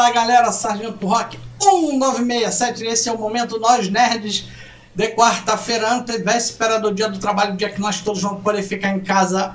Fala galera, Sargento Rock 1967, esse é o Momento Nós Nerds de quarta-feira, antevéspera do dia do trabalho, dia que nós todos vamos poder ficar em casa.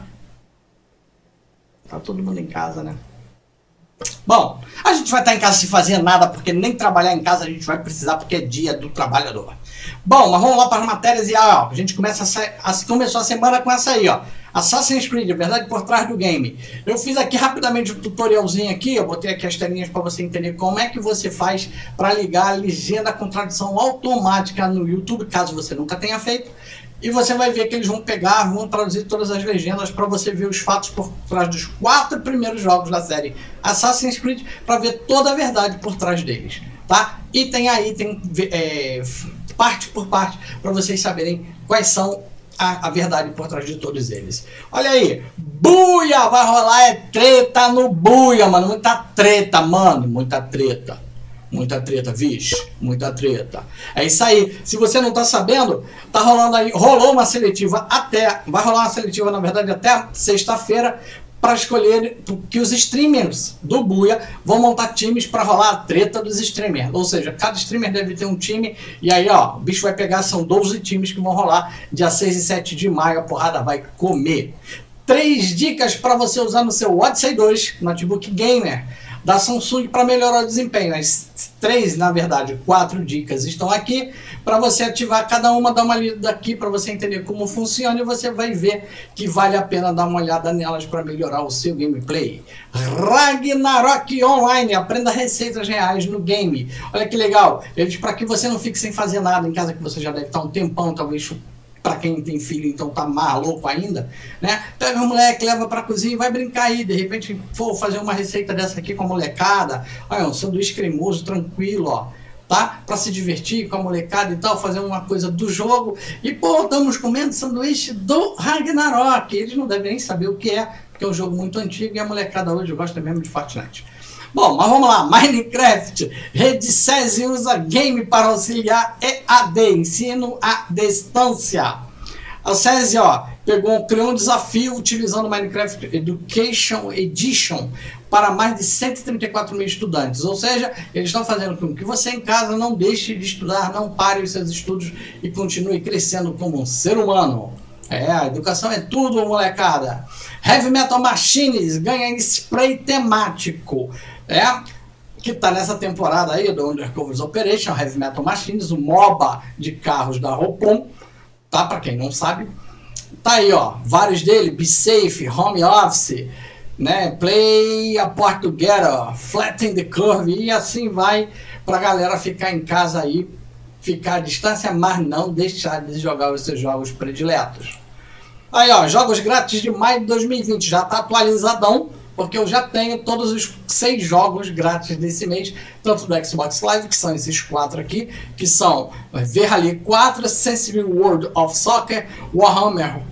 Tá todo mundo em casa, né? Bom, a gente vai estar em casa sem fazer nada, porque nem trabalhar em casa a gente vai precisar, porque é dia do trabalhador. Bom, mas vamos lá para as matérias e ó, a gente começou a semana com essa aí, ó. Assassin's Creed, a verdade por trás do game. Eu fiz aqui rapidamente um tutorialzinho aqui, eu botei aqui as telinhas para você entender como é que você faz para ligar a legenda com tradução automática no YouTube, caso você nunca tenha feito. E você vai ver que eles vão pegar, vão traduzir todas as legendas para você ver os fatos por trás dos 4 primeiros jogos da série Assassin's Creed, para ver toda a verdade por trás deles, tá? E tem aí, parte por parte, para vocês saberem quais são a verdade por trás de todos eles. Olha aí, buia, vai rolar, é treta no buia, mano, muita treta, mano, muita treta. Muita treta, vixe, muita treta. É isso aí. Se você não tá sabendo, tá rolando aí, rolou uma seletiva vai rolar uma seletiva, na verdade, até sexta-feira, para escolher que os streamers do Buia vão montar times para rolar a treta dos streamers. Ou seja, cada streamer deve ter um time, e aí, ó, o bicho vai pegar, são 12 times que vão rolar dia 6 e 7 de maio, a porrada vai comer. 3 dicas para você usar no seu Odyssey 2, notebook gamer da Samsung, para melhorar o desempenho. As 3, na verdade, 4 dicas estão aqui para você ativar cada uma, dar uma lida aqui para você entender como funciona, e você vai ver que vale a pena dar uma olhada nelas para melhorar o seu gameplay. Ragnarok Online, aprenda receitas reais no game. Olha que legal, eles, para que você não fique sem fazer nada em casa, que você já deve estar um tempão, talvez. Para quem tem filho, então tá mais louco ainda, né? Pega um moleque, leva pra cozinha e vai brincar aí. De repente, for fazer uma receita dessa aqui com a molecada. Olha, um sanduíche cremoso, tranquilo, ó. Tá? Pra se divertir com a molecada e tal, fazer uma coisa do jogo. E, pô, estamos comendo sanduíche do Ragnarok. Eles não devem nem saber o que é, porque é um jogo muito antigo e a molecada hoje gosta mesmo de Fortnite. Bom, mas vamos lá, Minecraft. Rede SESI usa game para auxiliar EAD, ensino à distância. A SESI, ó, criou um desafio utilizando o Minecraft Education Edition para mais de 134 mil estudantes. Ou seja, eles estão fazendo com que você em casa não deixe de estudar, não pare os seus estudos e continue crescendo como um ser humano. É, a educação é tudo, molecada. Heavy Metal Machines ganha spray temático. Que tá nessa temporada aí do Undercover Operation, Heavy Metal Machines, o MOBA de carros da Roupon, tá? Pra quem não sabe. Tá aí, ó, vários dele, Be Safe, Home Office, né? Play Apart Together, Flatten the Curve, e assim vai pra galera ficar em casa aí, ficar à distância, mas não deixar de jogar os seus jogos prediletos. Aí, ó, jogos grátis de maio de 2020, já tá atualizadão, porque eu já tenho todos os 6 jogos grátis desse mês, tanto do Xbox Live, que são esses 4 aqui, que são Verrali 4, Sensible World of Soccer, Warhammer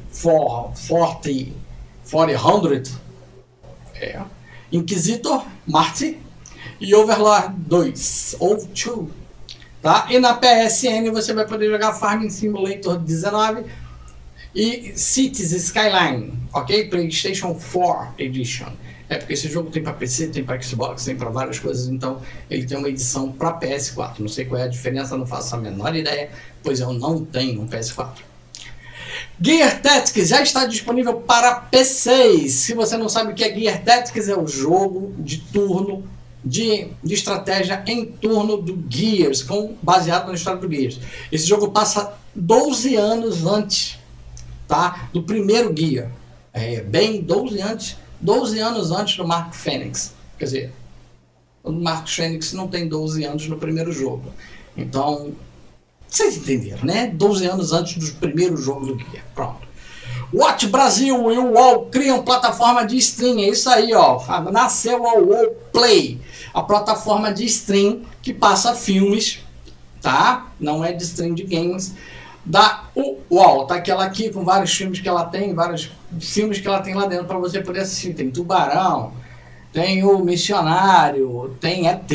400, Inquisitor, Marty e Overlord 2, ou 2, tá? E na PSN você vai poder jogar Farming Simulator 19 e Cities Skyline, ok? PlayStation 4 Edition. É porque esse jogo tem para PC, tem para Xbox, tem para várias coisas, então ele tem uma edição para PS4. Não sei qual é a diferença, não faço a menor ideia, pois eu não tenho um PS4. Gear Tactics já está disponível para PCs. Se você não sabe o que é Gear Tactics, é o jogo de turno, de estratégia em turno do Gears, baseado na história do Gears. Esse jogo passa 12 anos antes, tá, do primeiro Gear. Bem 12 anos antes do Mark Fênix. Quer dizer, o Mark Fênix não tem 12 anos no primeiro jogo. Então, vocês entenderam, né? 12 anos antes do primeiro jogo do Gear. Pronto. Watch Brasil e o UOL criam plataforma de stream. É isso aí, ó. Nasceu a UOL Play, a plataforma de stream que passa filmes, tá? Não é de stream de games. Da UOL, tá aquela aqui com vários filmes que ela tem, vários filmes que ela tem lá dentro para você poder assistir. Tem Tubarão, tem o Missionário, tem ET,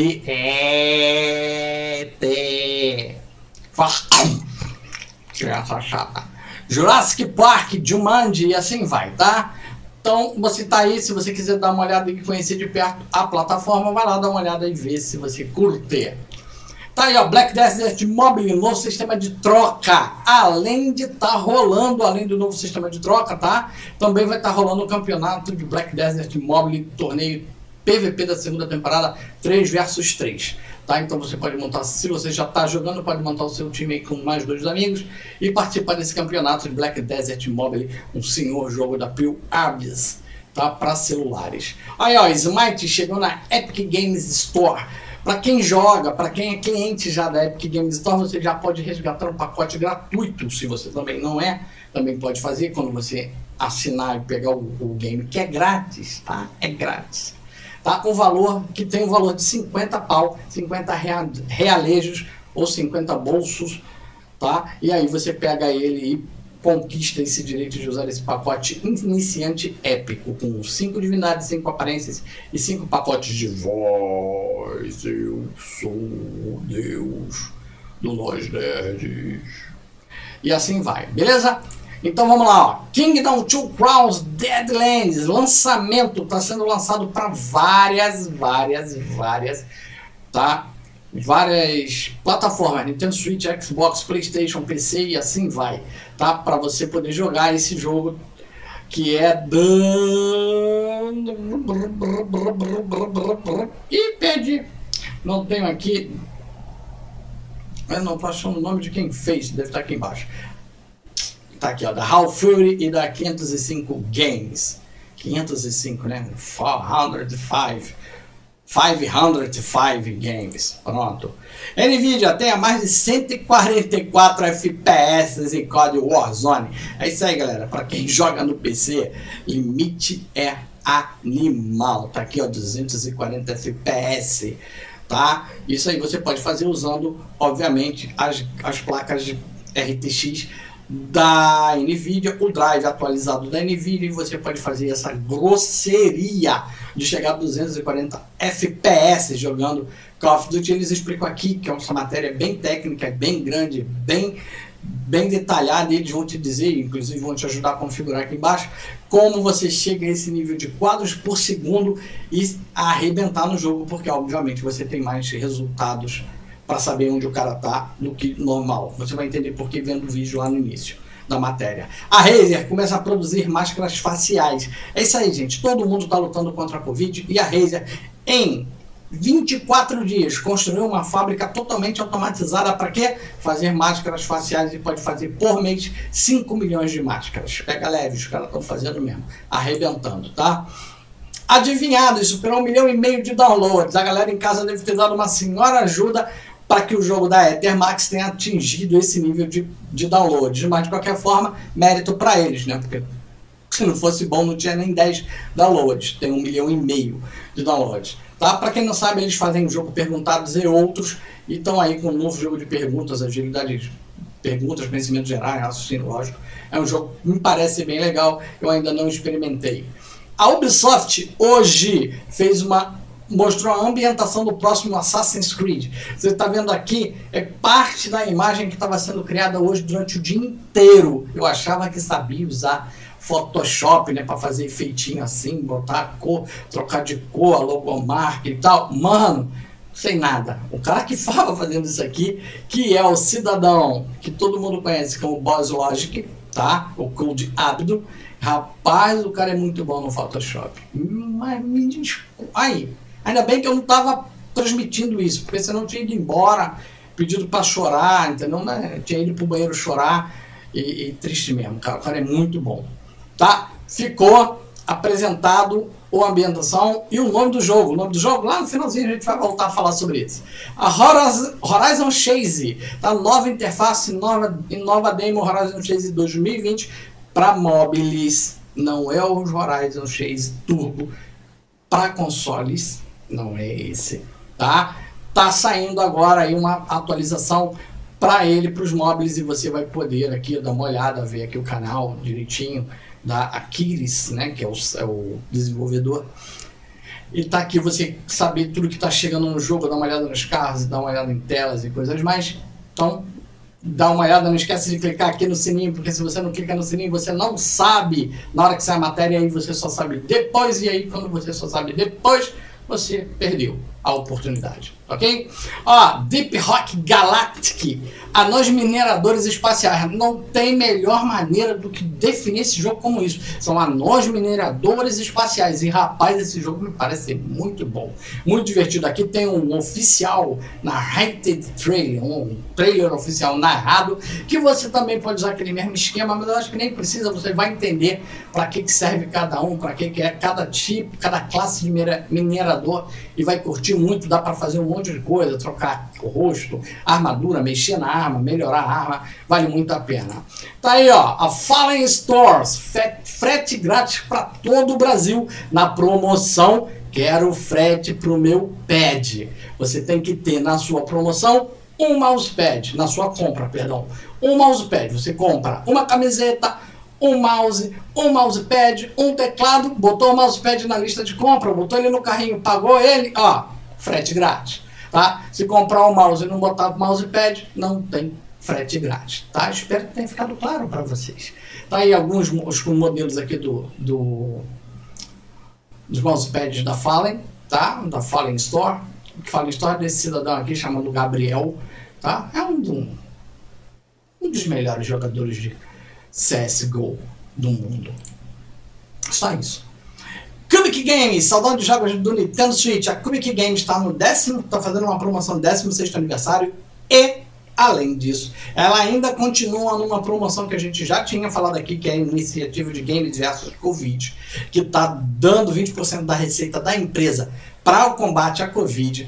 criança chata, Jurassic Park, Jumanji e assim vai, tá? Então, você tá aí, se você quiser dar uma olhada e conhecer de perto a plataforma, vai lá dar uma olhada e ver se você curte. Tá aí, ó, Black Desert Mobile, novo sistema de troca. Além de estar rolando, além do novo sistema de troca, tá? Também vai estar rolando o campeonato de Black Desert Mobile, torneio PVP da segunda temporada, 3 versus 3. Tá? Então você pode montar, se você já está jogando, pode montar o seu time aí com mais 2 amigos e participar desse campeonato de Black Desert Mobile, um senhor jogo da Pearl Abyss, tá? Para celulares. Aí, ó, Smite chegou na Epic Games Store. Para quem joga, para quem é cliente já da Epic Games Store, você já pode resgatar um pacote gratuito. Se você também não é, também pode fazer quando você assinar e pegar o game, que é grátis, tá? É grátis. Tá? Um valor que tem um valor de 50 pau, 50 realejos ou 50 bolsos, tá? E aí você pega ele e conquista esse direito de usar esse pacote iniciante épico, com 5 divindades, 5 aparências e 5 pacotes de voz. Eu sou o Deus do Nós Nerds. E assim vai, beleza? Então vamos lá, ó. Kingdom Two Crowns Deadlands, lançamento, está sendo lançado para várias, tá? Várias plataformas, Nintendo Switch, Xbox, PlayStation, PC e assim vai, tá? Para você poder jogar esse jogo que é Ih, perdi. Não tenho aqui. Eu não estou achando o nome de quem fez, deve estar aqui embaixo. Tá aqui, ó, da Half Fury e da 505 Games. 505, né? 505 Games. Pronto. Nvidia tem a mais de 144 FPS em código Warzone. É isso aí, galera. Para quem joga no PC, limite é animal. Tá aqui, ó, 240 FPS. Tá? Isso aí você pode fazer usando, obviamente, as placas de RTX da Nvidia, o drive atualizado da Nvidia, e você pode fazer essa grosseria de chegar a 240 FPS jogando Call of Duty. Eles explicam aqui que essa matéria é bem técnica, é bem grande, bem detalhada, e eles vão te dizer, inclusive vão te ajudar a configurar aqui embaixo, como você chega a esse nível de quadros por segundo e arrebentar no jogo, porque obviamente você tem mais resultados para saber onde o cara tá do que normal. Você vai entender por que vendo o vídeo lá no início da matéria. A Razer começa a produzir máscaras faciais. É isso aí, gente. Todo mundo está lutando contra a Covid e a Razer, em 24 dias, construiu uma fábrica totalmente automatizada para quê? Fazer máscaras faciais, e pode fazer por mês 5 milhões de máscaras. Pega leve, os caras estão fazendo mesmo, arrebentando, tá? Adivinhado, superou 1,5 milhão de downloads. A galera em casa deve ter dado uma senhora ajuda para que o jogo da Ethermax tenha atingido esse nível de downloads. Mas de qualquer forma, mérito para eles, né? Porque se não fosse bom, não tinha nem 10 downloads. Tem 1,5 milhão de downloads. Tá? Para quem não sabe, eles fazem um jogo Perguntados e Outros, e estão aí com um novo jogo de perguntas, agilidade, perguntas, conhecimento geral, raciocínio lógico. É um jogo que me parece bem legal, eu ainda não experimentei. A Ubisoft hoje mostrou a ambientação do próximo Assassin's Creed. Você está vendo aqui, é parte da imagem que estava sendo criada hoje durante o dia inteiro. Eu achava que sabia usar Photoshop, né, para fazer efeitinho assim, botar a cor, trocar de cor, a logomarca e tal. Mano, sem nada. O cara que estava fazendo isso aqui, que é o cidadão que todo mundo conhece como Boss Logic, tá? O Code Abdo. Rapaz, o cara é muito bom no Photoshop. Mas me desculpa. Aí, ainda bem que eu não estava transmitindo isso, porque senão eu tinha ido embora, pedido para chorar, entendeu? Né? Tinha ido pro banheiro chorar e triste mesmo, cara. O cara é muito bom. Tá? Ficou apresentado a ambientação e o nome do jogo. O nome do jogo, lá no finalzinho a gente vai voltar a falar sobre isso. A Horizon Chase, tá? Nova interface, nova demo Horizon Chase 2020 para móveis. Não é o Horizon Chase Turbo para consoles, não é esse, tá? Tá saindo agora aí uma atualização para ele, para os móveis, e você vai poder aqui dar uma olhada, ver aqui o canal direitinho da Aquiles, né, que é o desenvolvedor, e tá aqui você saber tudo que tá chegando no jogo, dar uma olhada nos carros, dar uma olhada em telas e coisas mais. Então, dá uma olhada, não esquece de clicar aqui no sininho, porque se você não clica no sininho, você não sabe na hora que sai a matéria, aí você só sabe depois, e aí quando você só sabe depois, você perdeu a oportunidade, ok? Ó, Deep Rock Galactic, anões mineradores espaciais. Não tem melhor maneira do que definir esse jogo como isso. São anões mineradores espaciais. E rapaz, esse jogo me parece ser muito bom, muito divertido. Aqui tem um oficial narrated trailer, um trailer oficial narrado, que você também pode usar aquele mesmo esquema, mas eu acho que nem precisa, você vai entender para que serve cada um, para que é cada tipo, cada classe de minerador, e vai curtir muito. Dá para fazer um monte de coisa, trocar o rosto, armadura, mexer na arma, melhorar a arma, vale muito a pena. Tá aí, ó, a Fallen Stores, frete grátis para todo o Brasil na promoção. Quero frete pro meu pad. Você tem que ter na sua promoção um mousepad, na sua compra, perdão, um mousepad. Você compra uma camiseta, um mouse, um mousepad, um teclado, botou o mousepad na lista de compra, botou ele no carrinho, pagou ele, ó, frete grátis, tá? Se comprar um mouse e não botar o mousepad, não tem frete grátis, tá? Espero que tenha ficado claro para vocês. Tá aí alguns modelos aqui dos mousepads da Fallen, tá? Da Fallen Store. O Fallen Store é desse cidadão aqui chamado Gabriel, tá? É um dos melhores jogadores de CSGO do mundo. Só isso. Cubic Games, saudade de jogos do Nintendo Switch. A Cubic Games está tá fazendo uma promoção 16º aniversário e, além disso, ela ainda continua numa promoção que a gente já tinha falado aqui, que é a iniciativa de Games versus Covid, que está dando 20% da receita da empresa para o combate à Covid.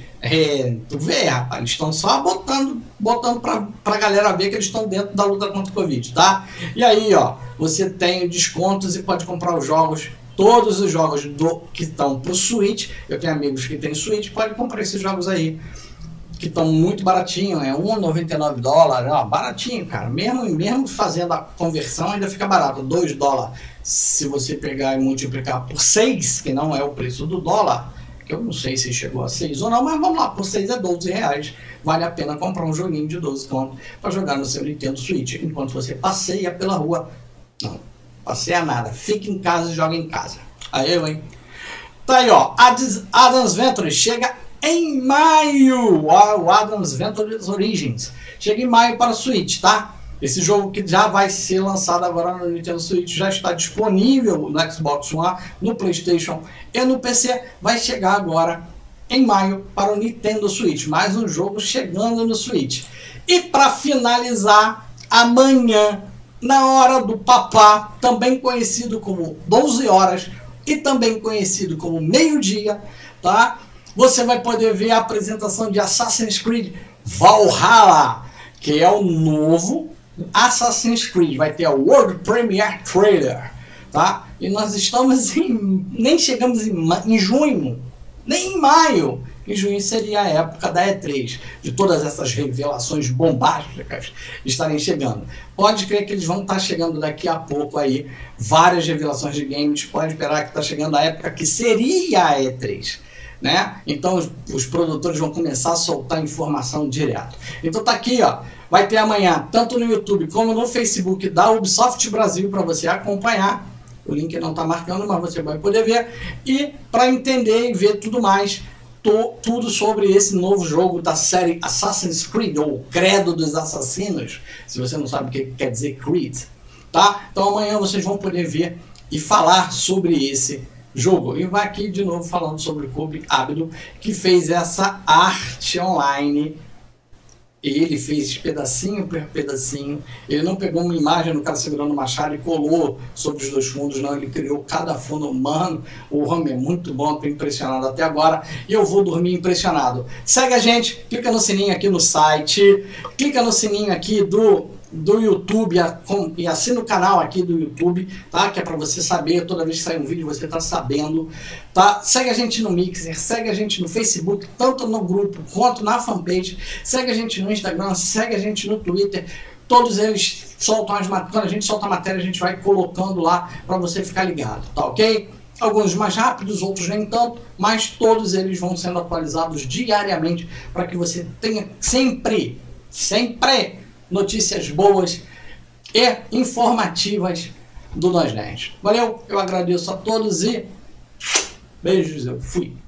Tu vê, rapaz, eles estão só botando para a galera ver que eles estão dentro da luta contra o Covid, tá? E aí, ó, você tem descontos e pode comprar os jogos, todos os jogos que estão pro Switch. Eu tenho amigos que têm Switch, pode comprar esses jogos aí, que estão muito baratinho, é $1,99, ó, baratinho, cara. Mesmo fazendo a conversão, ainda fica barato, $2. Se você pegar e multiplicar por 6, que não é o preço do dólar, que eu não sei se chegou a 6 ou não, mas vamos lá, por 6 é R$12. Vale a pena comprar um joguinho de 12 conto para jogar no seu Nintendo Switch, enquanto você passeia pela rua. Não, passeia nada, fica em casa e joga em casa. Aí eu, hein? Tá aí, ó, Adam's Venture chega em maio, o Adam's Venture Origins. Chega em maio para o Switch, tá? Esse jogo que já vai ser lançado agora no Nintendo Switch, já está disponível no Xbox One, no PlayStation e no PC. Vai chegar agora em maio para o Nintendo Switch. Mais um jogo chegando no Switch. E para finalizar, amanhã, na hora do papá, também conhecido como 12 horas e também conhecido como meio-dia, tá? Você vai poder ver a apresentação de Assassin's Creed Valhalla, que é o novo Assassin's Creed. Vai ter a World Premiere Trailer, tá? E nós estamos nem chegamos em junho, nem em maio. Em junho seria a época da E3, de todas essas revelações bombásticas estarem chegando. Pode crer que eles vão estar chegando daqui a pouco aí, várias revelações de games. Pode esperar que está chegando a época que seria a E3. Né? Então os produtores vão começar a soltar informação direto. Então tá aqui, ó, vai ter amanhã tanto no YouTube como no Facebook da Ubisoft Brasil para você acompanhar. O link não tá marcando, mas você vai poder ver. E para entender e ver tudo mais, tudo sobre esse novo jogo da série Assassin's Creed, ou Credo dos Assassinos, se você não sabe o que quer dizer Creed, tá? Então amanhã vocês vão poder ver e falar sobre esse jogo. E vai aqui de novo falando sobre o Kobe Abdo, que fez essa arte online. E ele fez pedacinho por pedacinho. Ele não pegou uma imagem do cara segurando o machado e colou sobre os dois fundos, não. Ele criou cada fundo. Mano, o homem é muito bom, estou impressionado até agora. E eu vou dormir impressionado. Segue a gente, clica no sininho aqui no site, clica no sininho aqui do YouTube e assina o canal aqui do YouTube, tá? Que é para você saber, toda vez que sair um vídeo você tá sabendo, tá? Segue a gente no Mixer, segue a gente no Facebook, tanto no grupo quanto na fanpage, segue a gente no Instagram, segue a gente no Twitter. Todos eles soltam quando a gente solta a matéria, a gente vai colocando lá para você ficar ligado, tá ok? Alguns mais rápidos, outros nem tanto, mas todos eles vão sendo atualizados diariamente para que você tenha sempre notícias boas e informativas do Nós Nerds. Valeu, eu agradeço a todos e beijos, eu fui.